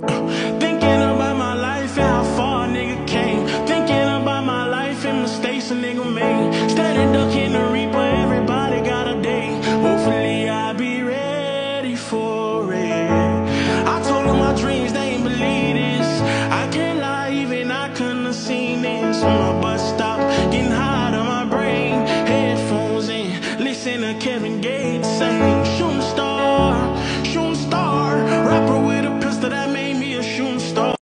Thinking about my life and how far a nigga came. Thinking about my life and mistakes a nigga made. Standing ducking the reaper, everybody got a day. Hopefully I'll be ready for it. I told them my dreams, they ain't believe this. I can't lie, even I couldn't have seen this. On my bus stop, getting high to my brain. Headphones in, listen to Kevin Gates say